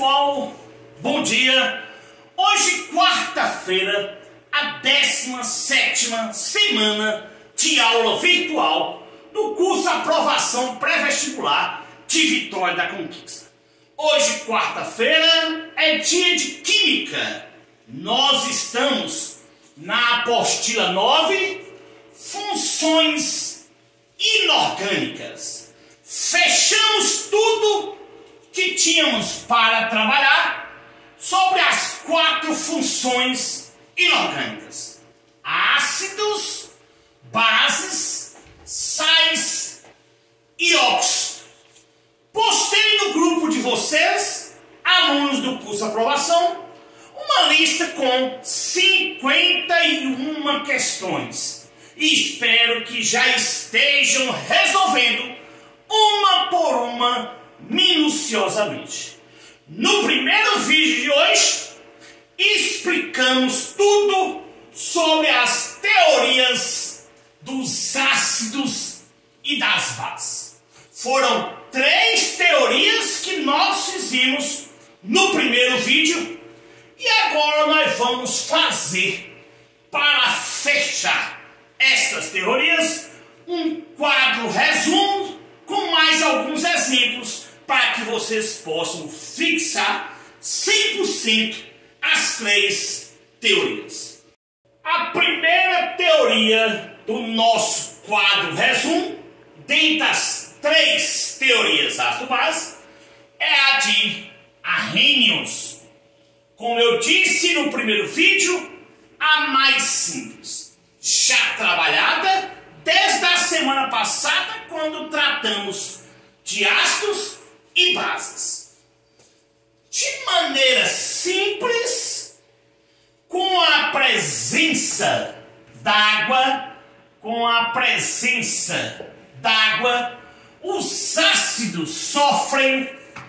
pessoal, bom dia. Hoje, quarta-feira, a 17ª semana de aula virtual do curso Aprovação Pré-Vestibular de Vitória da Conquista. Hoje, quarta-feira, é dia de Química. Nós estamos na apostila 9, Funções Inorgânicas. Fechamos tudo que tínhamos para trabalhar sobre as 4 funções inorgânicas: ácidos, bases, sais e óxidos. Postei no grupo de vocês, alunos do curso Aprovação, uma lista com 51 questões e espero que já estejam resolvendo uma por uma minuciosamente. No primeiro vídeo de hoje, explicamos tudo sobre as teorias dos ácidos e das bases. Foram 3 teorias que nós fizemos no primeiro vídeo e agora nós vamos fazer, para fechar essas teorias, um quadro resumo com mais alguns exemplos para que vocês possam fixar 100% as 3 teorias. A primeira teoria do nosso quadro resumo, dentre as 3 teorias ácido-base, é a de Arrhenius. Como eu disse no primeiro vídeo, a mais simples, já trabalhada desde a semana passada, quando tratamos de ácidos e bases. De maneira simples, com a presença d'água, os ácidos sofrem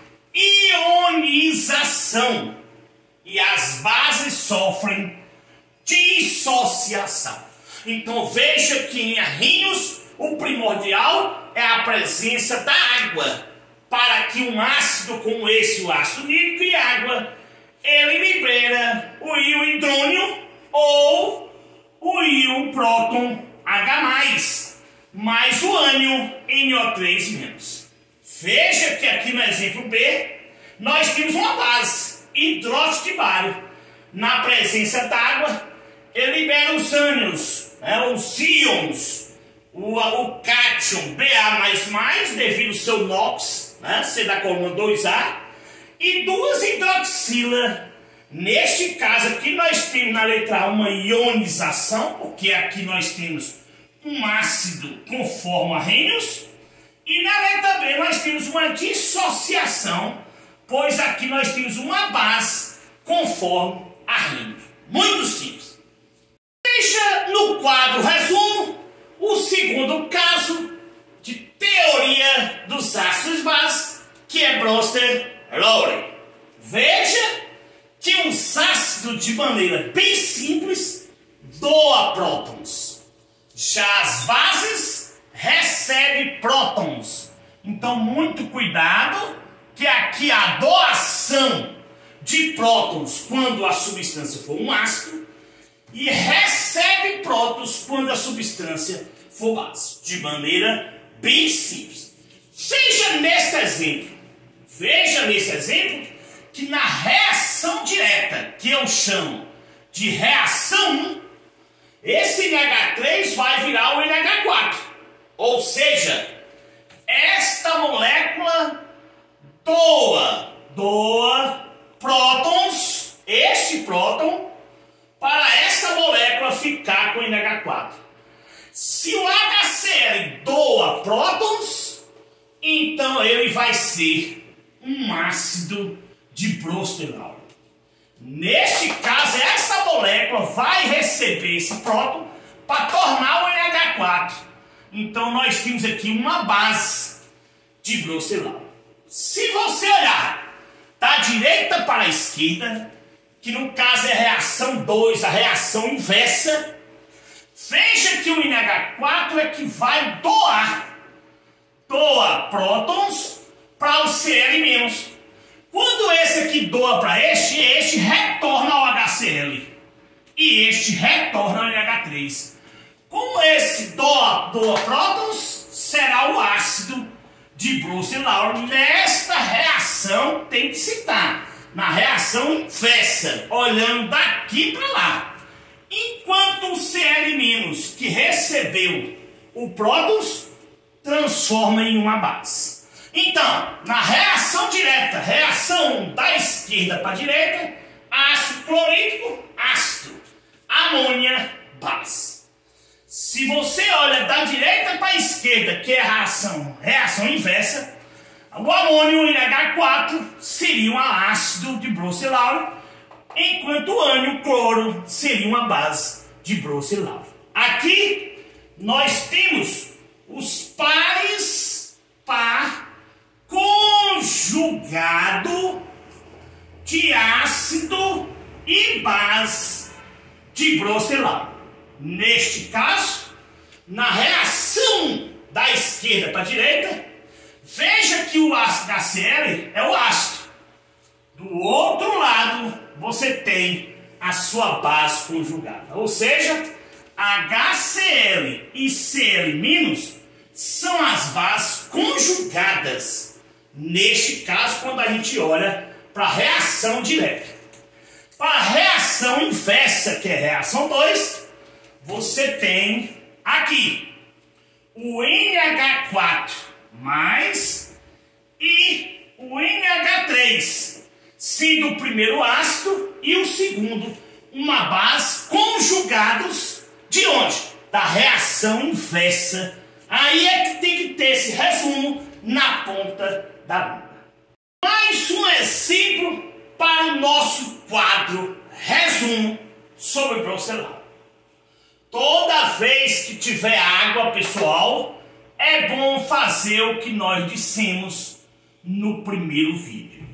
ionização e as bases sofrem dissociação. Então veja que em Arrhenius o primordial é a presença da água, para que um ácido como esse, o ácido nítrico e água, ele libera o íon hidrônio ou o íon próton H+, mais o ânion NO3-. Veja que aqui no exemplo B, nós temos uma base, hidróxido de bário. Na presença d'água, ele libera os ânions, os íons, o cátion Ba++, devido ao seu NOx, ser da coluna 2A, e 2 hidroxila. Neste caso aqui nós temos na letra A uma ionização, porque aqui nós temos um ácido conforme Arrhenius, e na letra B nós temos uma dissociação, pois aqui nós temos uma base conforme Arrhenius. Muito simples. Veja no quadro resumo o segundo caso de teoria dos ácidos bases, que é Brewster-Lowry. Veja que os ácidos, de maneira bem simples, doam prótons. Já as bases recebem prótons. Então, muito cuidado, que aqui a doação de prótons quando a substância for um ácido e recebe prótons quando a substância for base. De maneira bem simples. Veja nesse exemplo que na reação direta, que eu chamo de reação 1, esse NH3 vai virar o NH4. Ou seja, esta molécula doa prótons, este próton, para essa molécula ficar com NH4. Se o HCl doa prótons, então ele vai ser um ácido de Brewster-Lowry. Neste caso, essa molécula vai receber esse próton para tornar o NH4. Então nós temos aqui uma base de Brewster-Lowry. Se você olhar da direita para a esquerda, que no caso é a reação 2, a reação inversa, veja que o NH4 é que vai doa prótons para o Cl-. Quando esse aqui aqui doa para este retorna ao HCl. E este retorna ao NH3. Como esse doa prótons, será o ácido de Bruce-Lowry. Nesta reação tem que citar, na reação inversa, olhando daqui para lá. Enquanto o Cl- que recebeu o prótons, transforma em uma base. Então, na reação direta, reação da esquerda para a direita, ácido clorídrico, ácido, amônia, base. Se você olha da direita para a esquerda, que é a reação inversa, o amônio, o NH4, seria um ácido de Bruce-Lowry, enquanto o ânion, o cloro, seria uma base de Bruce-Lowry. Aqui nós temos os pares par conjugado de ácido e base de Bruce-Lowry. Neste caso, na reação da esquerda para a direita, veja que o ácido HCl é o ácido. Do outro lado, você tem a sua base conjugada. Ou seja, HCl e Cl- são as bases conjugadas. Neste caso, quando a gente olha para a reação direta. Para a reação inversa, que é a reação 2, você tem aqui o NH4 mais e o NH3, sendo o primeiro ácido e o segundo uma base conjugados de onde? Da reação inversa. Aí é que tem que ter esse resumo na ponta da língua. Mais um exemplo para o nosso quadro resumo sobre Bruce-Lowry. Toda vez que tiver água, pessoal, é bom fazer o que nós dissemos no primeiro vídeo.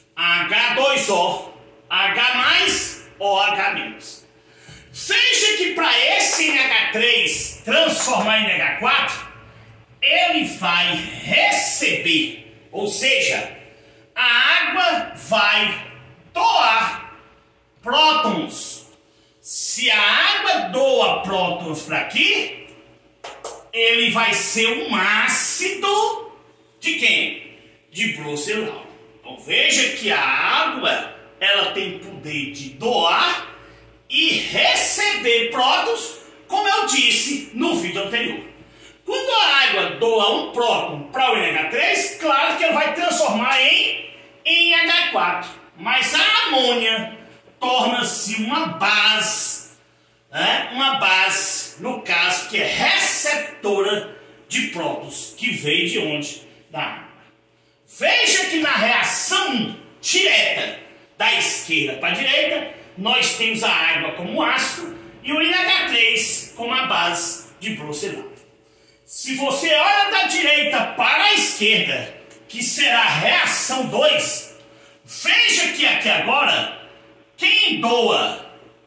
H2O, H+, OH-. Veja que para esse NH3 transformar em NH4, ele vai receber, ou seja, a água vai doar prótons. Se a água doa prótons para aqui, ele vai ser um ácido de quem? De Bruce-Lowry. Então veja que a água ela tem poder de doar e receber prótons, como eu disse no vídeo anterior. Quando a água doa um próton para o NH3, claro que ele vai transformar em NH4. Mas a amônia torna-se uma base, né? Uma base, no caso, que é receptora de prótons, que veio de onde? Da água. Veja que na reação direta, da esquerda para a direita, nós temos a água como ácido e o NH3 como a base de Bruce-Lowry. Se você olha da direita para a esquerda, que será a reação 2, veja que aqui agora, quem doa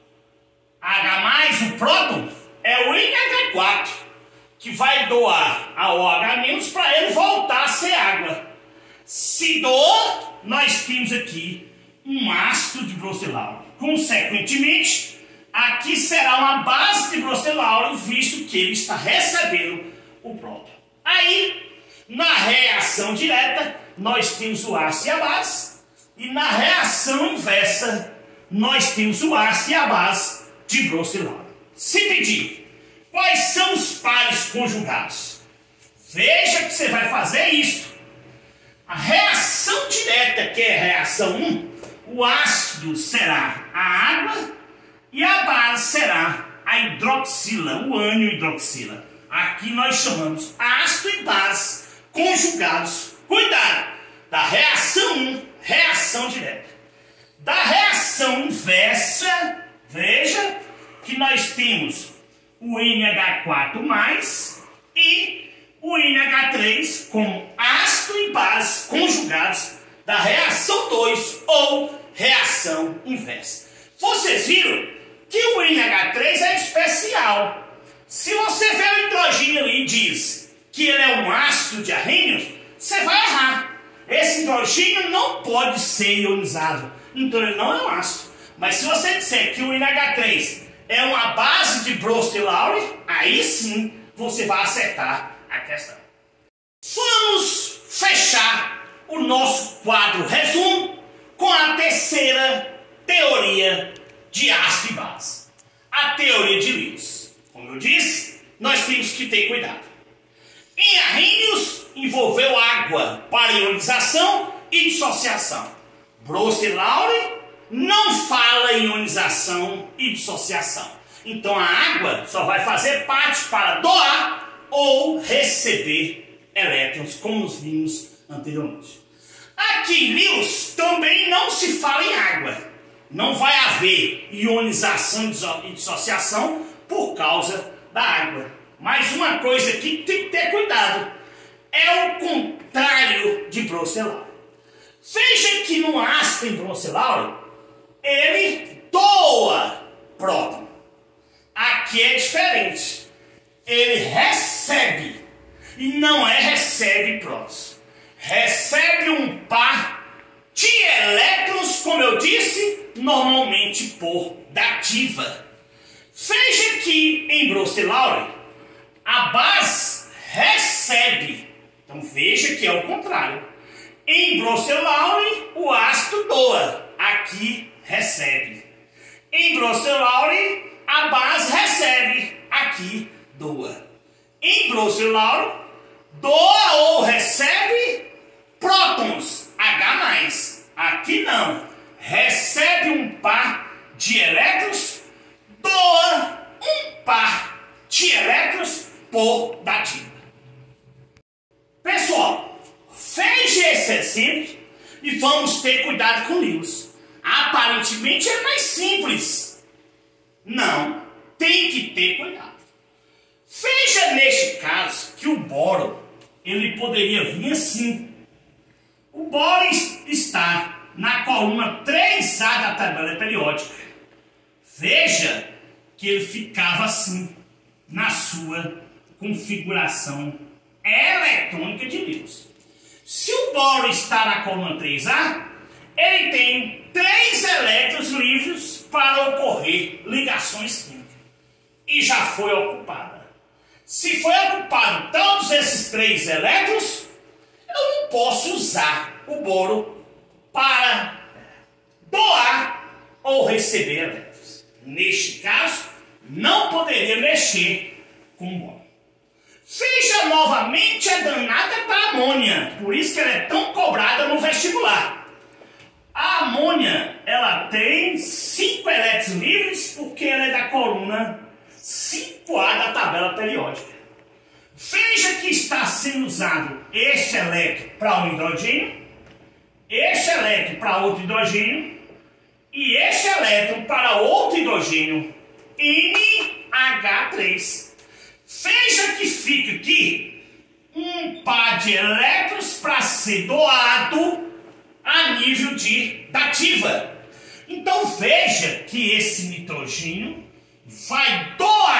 H+, o próton, é o NH4, que vai doar a OH- para ele voltar a ser água. Se doa, nós temos aqui um ácido de Bruce-Lowry. Consequentemente, aqui será uma base de Bruce-Lowry, visto que ele está recebendo o próton. Aí, na reação direta, nós temos o ácido e a base. E na reação inversa, nós temos o ácido e a base de Bruce-Lowry. Se pedir, quais são os pares conjugados? Veja que você vai fazer isso. A reação direta, que é a reação 1, o ácido será a água e a base será a hidroxila, o ânion hidroxila. Aqui nós chamamos ácido e base conjugados. Cuidado! Da reação 1, reação direta. Da reação inversa, veja que nós temos o NH4+, e o NH3 como ácido e base conjugados da reação 2 ou reação inversa. Vocês viram que o NH3 é especial. Se você vê o hidrogênio ali e diz que ele é um ácido de arrênios, você vai errar. esse hidrogênio não pode ser ionizado, então ele não é um ácido. Mas se você disser que o NH3 é uma base de Bronsted-Lowry, aí sim você vai acertar a questão. Vamos fechar o nosso quadro resumo com a terceira teoria de ácido e base, a teoria de Lewis. Como eu disse, nós temos que ter cuidado. Em Arrhenius, envolveu água para ionização e dissociação. Bronsted-Lowry não fala em ionização e dissociação. Então a água só vai fazer parte para doar ou receber elétrons, como nós vimos anteriormente. Aqui em Lewis também não se fala em água. Não vai haver ionização e dissociação por causa da água. Mas uma coisa que tem que ter cuidado é o contrário de Bronsted-Lowry. Veja que no ácido em Bronsted-Lowry ele doa próton. Aqui é diferente. Ele recebe e não é recebe prótons. Recebe um par de elétrons, como eu disse, normalmente por dativa. Veja que em Bronsted-Lowry a base recebe. Então veja que é o contrário. Em Bronsted-Lowry o ácido doa. Aqui recebe. Em Bronsted-Lowry a base recebe. Aqui doa. Em Bronsted-Lowry doa ou recebe prótons H+. Aqui não. Recebe um par de elétrons, doa um par de elétrons por dativa. Pessoal, veja esse exemplo e vamos ter cuidado com Lewis. Aparentemente é mais simples. Não, tem que ter cuidado. Veja neste caso que o boro, ele poderia vir assim. O boro está na coluna 3A da tabela periódica. Veja que ele ficava assim na sua configuração eletrônica de Lewis. Se o boro está na coluna 3A, ele tem 3 elétrons livres para ocorrer ligações químicas. E já foi ocupada. Se foi ocupado todos esses 3 elétrons, eu não posso usar o boro para doar ou receber elétrons. Neste caso, não poderia mexer com o boro. Veja novamente a danada da amônia, por isso que ela é tão cobrada no vestibular. A amônia, ela tem 5 elétrons livres porque ela é da coluna 5A da tabela periódica. Veja que está sendo usado este elétron para um hidrogênio, este elétron para outro hidrogênio e este elétron para outro hidrogênio, NH3. Veja que fica aqui um par de elétrons para ser doado a nível de dativa. Então veja que esse nitrogênio vai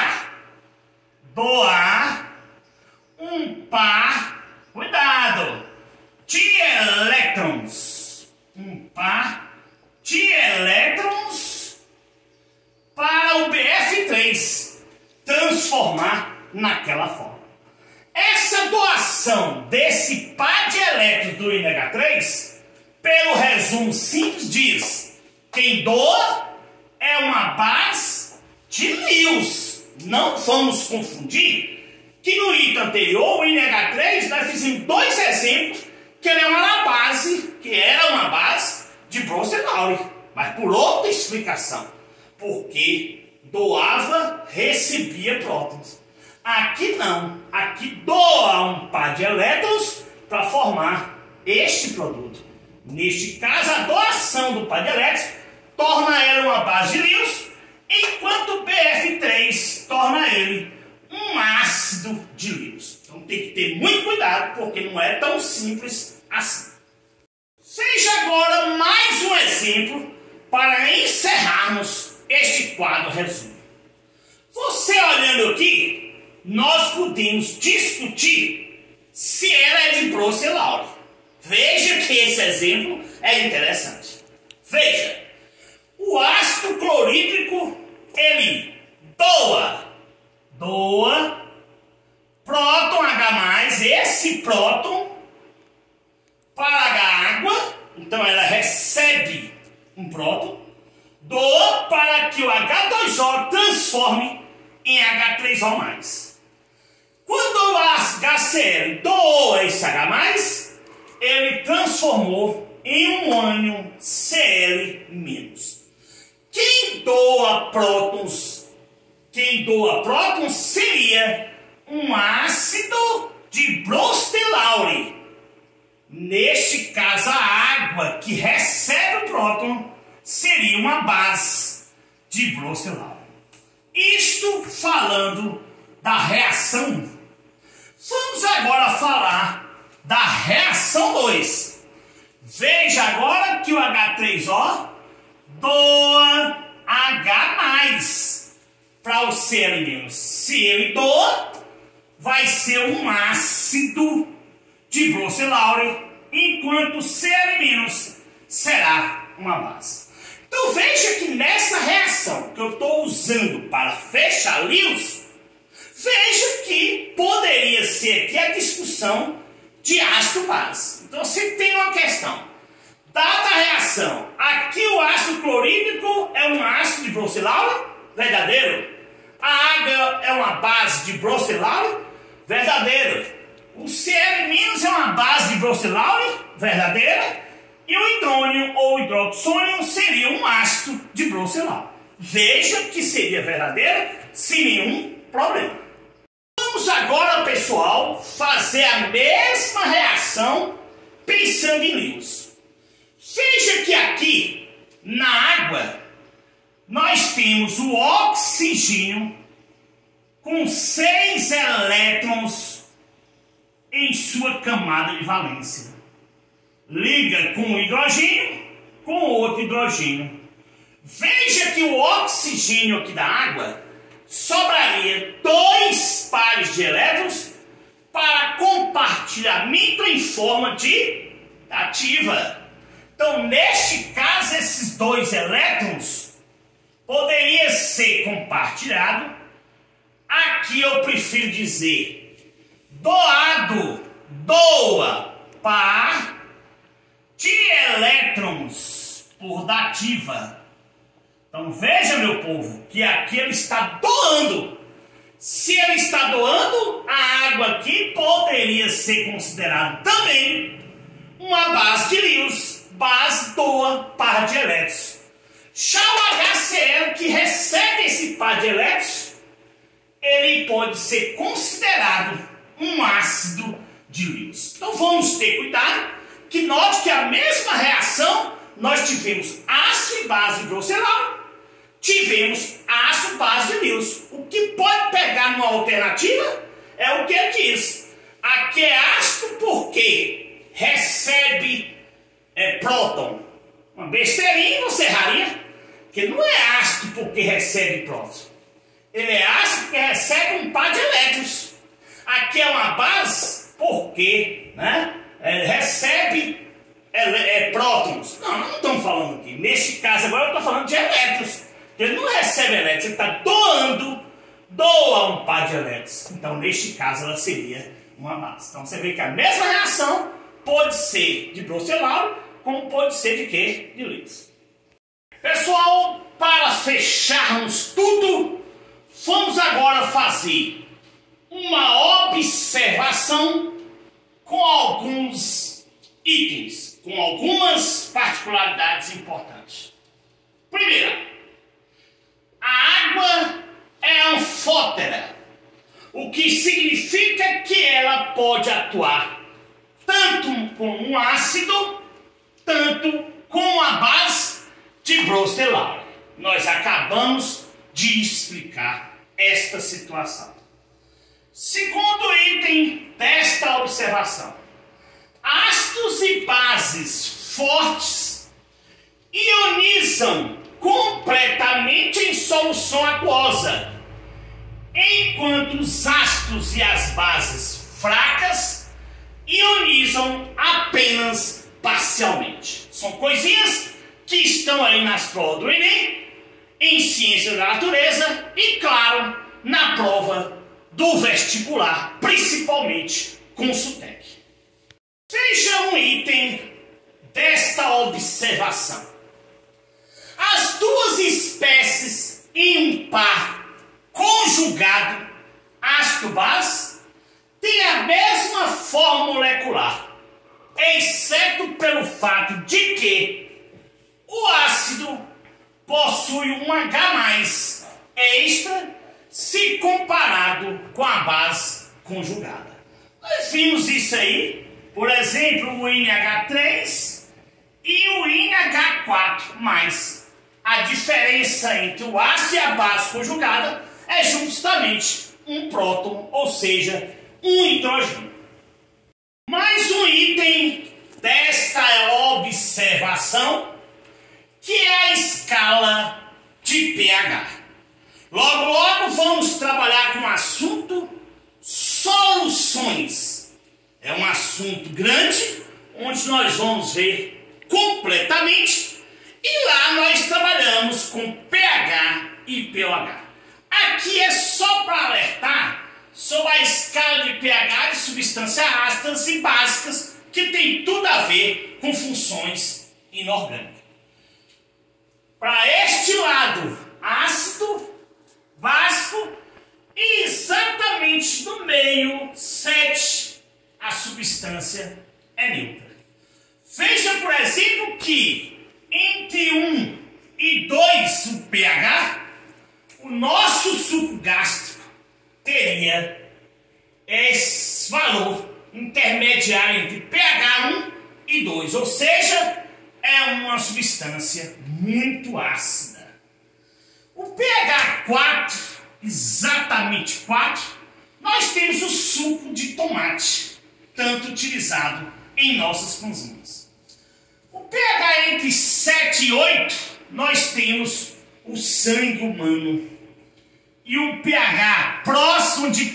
doar um par, cuidado, de elétrons. Um par de elétrons para o BF3 transformar naquela forma. Essa doação desse par de elétrons do NH3, pelo resumo simples, diz: quem doa é uma base de Lewis. Não vamos confundir que no item anterior, o NH3, nós fizemos 2 exemplos que ele é uma base, que era uma base de Bronsted-Lowry, mas por outra explicação, porque doava, recebia prótons. Aqui não, aqui doa um par de elétrons para formar este produto. Neste caso, a doação do par de elétrons torna ele uma base de Lewis, enquanto o BF3 torna ele um ácido de Lewis. Então tem que ter muito cuidado, porque não é tão simples assim. Veja agora mais um exemplo para encerrarmos este quadro resumo. Você olhando aqui, nós podemos discutir se ela é de Bronsted-Lowry. Veja que esse exemplo é interessante. Veja, o ácido clorídrico, ele doa próton H+, esse próton para a água, então ela recebe um próton, doa para que o H2O transforme em H3O+. Quando o HCl doou esse H+, ele transformou em um ânion Cl-. Quem doa prótons seria um ácido de Bronsted-Lowry. Neste caso, a água que recebe o próton seria uma base de Bronsted-Lowry. Isto falando da reação 1. Vamos agora falar da reação 2. Veja agora que o H3O doa H+ para o Cl-. Se ele doa, vai ser um ácido de Bronsted-Lowry, enquanto o Cl- será uma base. Então veja que nessa reação que eu estou usando para fechar Lewis, veja que poderia ser aqui a discussão de ácido-base. Então você tem uma questão. Dada a reação, aqui o ácido clorídrico é um ácido de Bronsted-Lowry, verdadeiro. A água é uma base de Bronsted-Lowry, verdadeiro. O Cl- é uma base de Bronsted-Lowry, verdadeira. E o hidrônio ou hidroxônio seria um ácido de Bronsted-Lowry. Veja que seria verdadeiro sem nenhum problema. Vamos agora, pessoal, fazer a mesma reação pensando em Lewis. Veja que aqui na água nós temos o oxigênio com 6 elétrons em sua camada de valência. Liga com um hidrogênio com outro hidrogênio. Veja que o oxigênio aqui da água sobraria 2 pares de elétrons para compartilhamento em forma de dativa. Então, neste caso, esses 2 elétrons poderia ser compartilhado. Aqui eu prefiro dizer doado, doa par de elétrons por dativa. Então veja, meu povo, que aqui ele está doando. Se ele está doando, a água aqui poderia ser considerada também uma base de Lewis. Base doa par de elétrons. Já o HCl, que recebe esse par de elétrons, ele pode ser considerado um ácido de Lewis. Então vamos ter cuidado, que note que a mesma reação nós tivemos ácido e base de Bronsted-Lowry, tivemos ácido e base de Lewis. O que pode pegar numa alternativa é o que ele diz. Aqui é ácido porque recebe próton. Uma besteirinha você erraria, que não é ácido porque recebe próton. Ele é ácido porque recebe um par de elétrons. Aqui é uma base porque recebe prótons. Não estamos falando aqui. Neste caso agora eu estou falando de elétrons. Ele não recebe elétrons, ele está doa um par de elétrons. Então neste caso ela seria uma base. Então você vê que a mesma reação pode ser de Bronsted-Lowry, como pode ser de quê? De Lewis. Pessoal, para fecharmos tudo, vamos agora fazer uma observação com alguns itens, com algumas particularidades importantes. Primeira, a água é anfótera, o que significa que ela pode atuar tanto com um ácido, tanto com a base de Bronsted-Lowry. Nós acabamos de explicar esta situação. Segundo item desta observação: ácidos e bases fortes ionizam completamente em solução aquosa, enquanto os ácidos e as bases fracas ionizam apenas parcialmente. São coisinhas que estão aí nas provas do Enem, em Ciência da Natureza e, claro, na prova do vestibular, principalmente com o SUTEC. Veja um item desta observação. As duas espécies em um par conjugado ácido-base têm a mesma forma molecular, exceto pelo fato de que o ácido possui um H+ extra se comparado com a base conjugada. Nós vimos isso aí, por exemplo, o NH3 e o NH4+. A diferença entre o ácido e a base conjugada é justamente um próton, ou seja, um hidrogênio. Mais um item desta observação, que é a escala de pH. Logo, logo vamos trabalhar com o assunto soluções. É um assunto grande, onde nós vamos ver completamente, e lá nós trabalhamos com pH e pOH. Aqui é só para alertar sobre a escala de pH de substâncias ácidas e básicas, que tem tudo a ver com funções inorgânicas. Para este lado, ácido, básico, e exatamente no meio, 7, a substância é neutra. Veja, por exemplo, que entre 1 e 2 o pH, o nosso suco gástrico teria esse valor intermediário entre pH 1 e 2, ou seja, é uma substância muito ácida. O pH 4, exatamente 4, nós temos o suco de tomate, tanto utilizado em nossas pãozinhas. O pH entre 7 e 8, nós temos o sangue humano. E o pH próximo de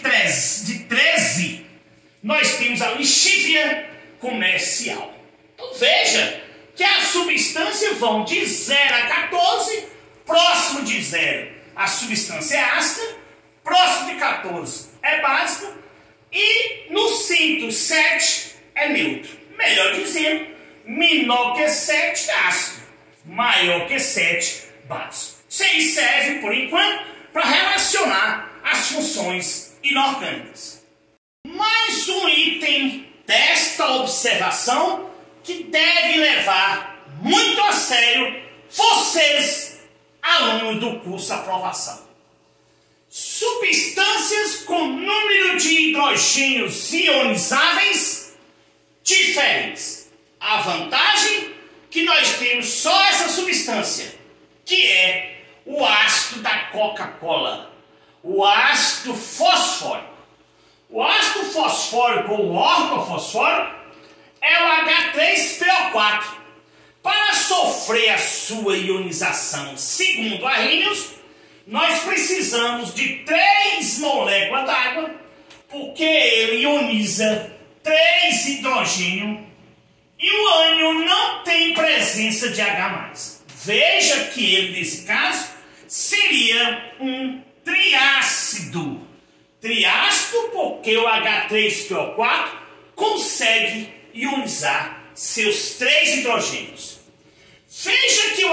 13, nós temos a lixívia comercial. Então veja que as substâncias vão de 0 a 14, próximo de 0 a substância é ácida, próximo de 14 é básica, e no centro 7 é neutro. Melhor dizendo, menor que 7 é ácido, maior que 7 básico. Isso aí serve, por enquanto, para relacionar as funções inorgânicas. Mais um item desta observação que deve levar muito a sério vocês, alunos do curso Aprovação. Substâncias com número de hidrogênios ionizáveis diferentes. A vantagem que nós temos só essa substância, que é o ácido da Coca-Cola, o ácido fosfórico. O ácido fosfórico ou ortofosfórico é o H3PO4. Para sofrer a sua ionização, segundo Arrhenius, nós precisamos de 3 moléculas d'água, porque ele ioniza 3 hidrogênios e o ânion não tem presença de H+. Veja que ele, nesse caso, seria um triácido. Triácido porque o H3PO4 consegue ionizar seus 3 hidrogênios. Veja que o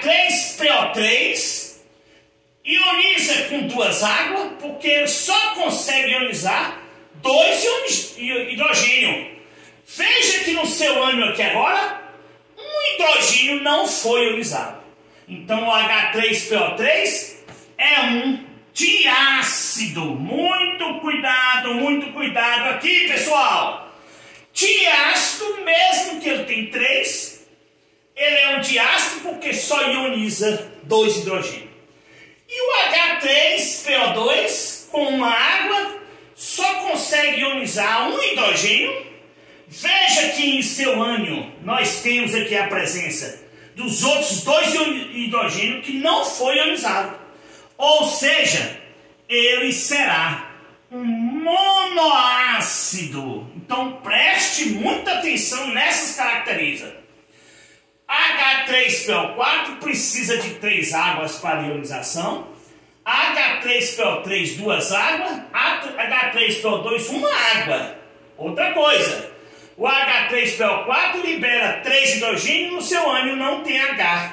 H3PO3 ioniza com 2 águas, porque ele só consegue ionizar 2 hidrogênios. Veja que no seu ânion aqui agora, um hidrogênio não foi ionizado. Então o H3PO3 é um diácido. Muito cuidado aqui, pessoal. Diácido, mesmo que ele tem 3, ele é um diácido porque só ioniza 2 hidrogênios. E o H3PO2, com uma água, só consegue ionizar 1 hidrogênio. Veja que em seu ânion nós temos aqui a presença dos outros 2 hidrogênios que não foi ionizado. Ou seja, ele será um monoácido. Então preste muita atenção nessas características. H3PO4 precisa de 3 águas para ionização. H3PO3, 2 águas. H3PO2, 1 água. Outra coisa, o H3PO4 libera 3 hidrogênios, no seu ânion não tem H.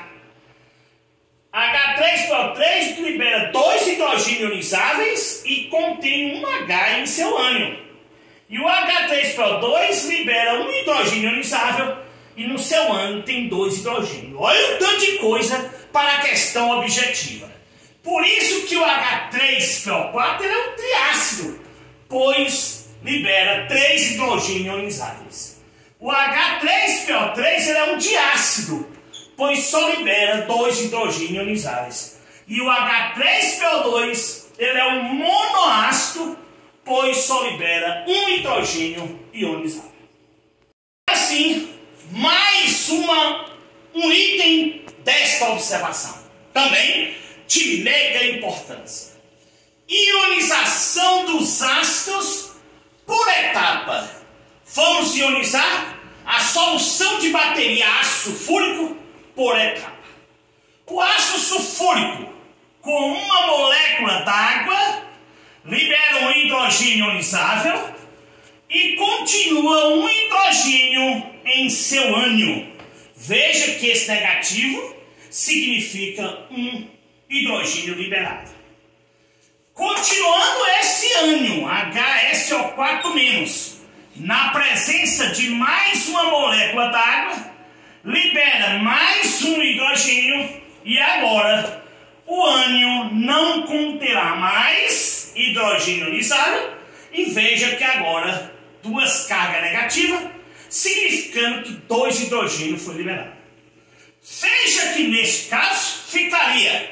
H3PO3 libera 2 hidrogênios ionizáveis e contém 1 H em seu ânion. E o H3PO2 libera 1 hidrogênio ionizável e no seu ânion tem 2 hidrogênios. Olha o tanto de coisa para a questão objetiva. Por isso que o H3PO4 é um triácido, pois libera 3 hidrogênios ionizáveis. O H3PO3 é um diácido, pois só libera 2 hidrogênios ionizáveis. E o H3PO2 ele é um monoácido, pois só libera 1 hidrogênio ionizado. Assim, mais um item desta observação, também de mega importância. Ionização dos ácidos por etapa. Vamos ionizar a solução de bateria ácido sulfúrico por etapa. O ácido sulfúrico, com uma molécula d'água, libera um hidrogênio ionizável e continua um hidrogênio em seu ânion. Veja que esse negativo significa um hidrogênio liberado. Continuando esse ânion, HSO4-, na presença de mais uma molécula d'água, libera mais um hidrogênio e agora o ânion não conterá mais hidrogênio ionizável e veja que agora 2 cargas negativas, significando que 2 hidrogênios foram liberados. Veja que neste caso ficaria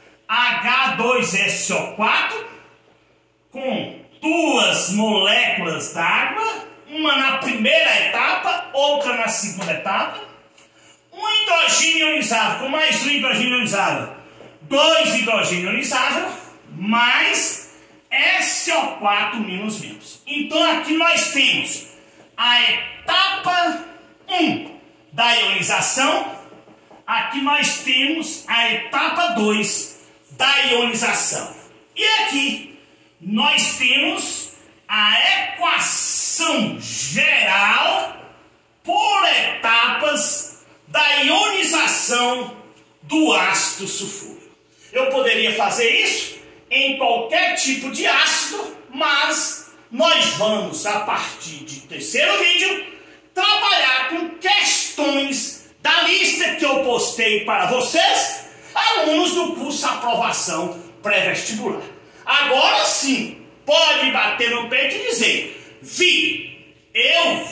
H2SO4 com 2 moléculas d'água, uma na primeira etapa, outra na segunda etapa, um hidrogênio ionizável com mais um hidrogênio ionizável, 2 hidrogênios ionizáveis, mais SO4-. Então aqui nós temos a etapa 1 da ionização, aqui nós temos a etapa 2 da ionização. E aqui nós temos a equação geral por etapas da ionização do ácido sulfúrico. Eu poderia fazer isso em qualquer tipo de ácido, mas nós vamos, a partir de terceiro vídeo, trabalhar com questões da lista que eu postei para vocês, alunos do curso Aprovação Pré-Vestibular. Agora sim, pode bater no peito e dizer: eu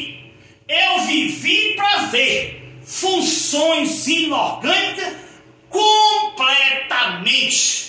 vivi para ver funções inorgânicas completamente